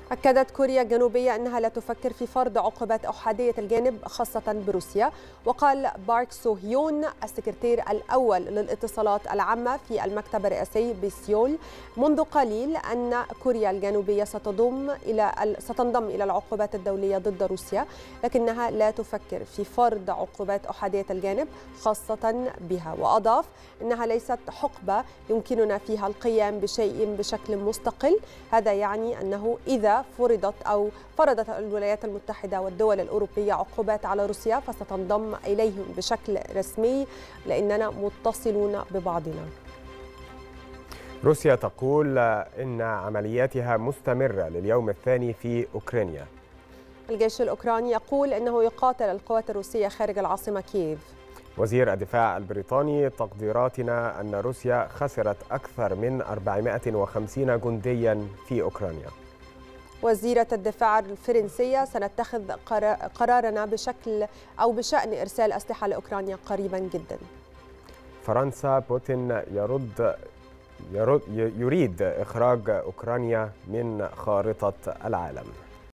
أكدت كوريا الجنوبية أنها لا تفكر في فرض عقوبات أحادية الجانب خاصة بروسيا. وقال بارك سو هيون السكرتير الأول للاتصالات العامة في المكتب الرئاسي بسيول منذ قليل أن كوريا الجنوبية ستنضم إلى العقوبات الدولية ضد روسيا، لكنها لا تفكر في فرض عقوبات أحادية الجانب خاصة بها. وأضاف أنها ليست حقبة يمكننا فيها القيام بشيء بشكل مستقل. هذا يعني أنه إذا فرضت الولايات المتحدة والدول الأوروبية عقوبات على روسيا فستنضم إليهم بشكل رسمي لأننا متصلون ببعضنا. روسيا تقول إن عملياتها مستمرة لليوم الثاني في أوكرانيا. الجيش الأوكراني يقول إنه يقاتل القوات الروسية خارج العاصمة كييف. وزير الدفاع البريطاني: تقديراتنا أن روسيا خسرت أكثر من 450 جنديا في أوكرانيا. وزيرة الدفاع الفرنسية: سنتخذ قرارنا بشأن إرسال أسلحة لأوكرانيا قريبا جدا. فرنسا: بوتين يريد إخراج أوكرانيا من خارطة العالم.